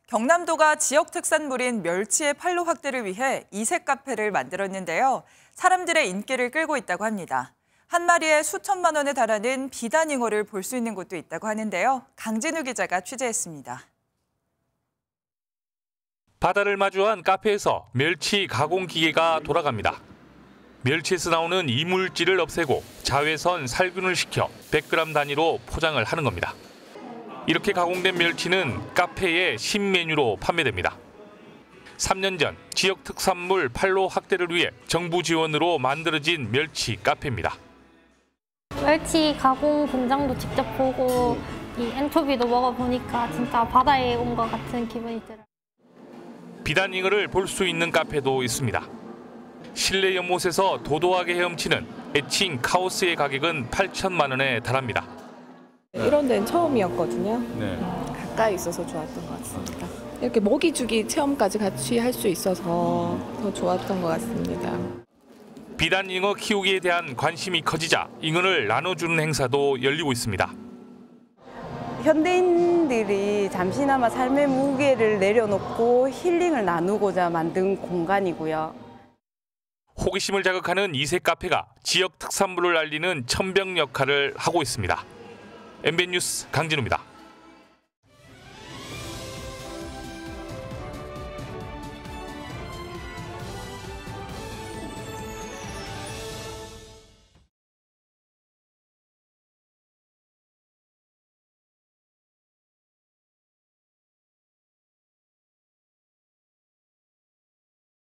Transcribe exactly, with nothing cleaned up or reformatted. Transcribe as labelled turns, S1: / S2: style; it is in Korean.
S1: 경남도가 지역 특산물인 멸치의 판로 확대를 위해 이색 카페를 만들었는데요. 사람들의 인기를 끌고 있다고 합니다. 한 마리에 수천만 원에 달하는 비단잉어를 볼 수 있는 곳도 있다고 하는데요. 강진우 기자가 취재했습니다.
S2: 바다를 마주한 카페에서 멸치 가공 기계가 돌아갑니다. 멸치에서 나오는 이물질을 없애고 자외선 살균을 시켜 백 그램 단위로 포장을 하는 겁니다. 이렇게 가공된 멸치는 카페의 신메뉴로 판매됩니다. 삼 년 전 지역 특산물 판로 확대를 위해 정부 지원으로 만들어진 멸치 카페입니다.
S3: 멸치 가공 공장도 직접 보고 이 엔초비도 먹어보니까 진짜 바다에 온 것 같은 기분이 들어요.
S2: 비단잉어를 볼 수 있는 카페도 있습니다. 실내 연못에서 도도하게 헤엄치는 에칭 카오스의 가격은 팔천만 원에 달합니다.
S4: 이런 데는 처음이었거든요.
S2: 네.
S4: 가까이 있어서 좋았던 것 같습니다. 이렇게 먹이주기 체험까지 같이 할 수 있어서 더 좋았던 것 같습니다.
S2: 비단잉어 키우기에 대한 관심이 커지자 잉어를 나눠주는 행사도 열리고 있습니다.
S5: 현대인들이 잠시나마 삶의 무게를 내려놓고 힐링을 나누고자 만든 공간이고요.
S2: 호기심을 자극하는 이색 카페가 지역 특산물을 알리는 첨병 역할을 하고 있습니다. 엠비엔 뉴스 강진우입니다.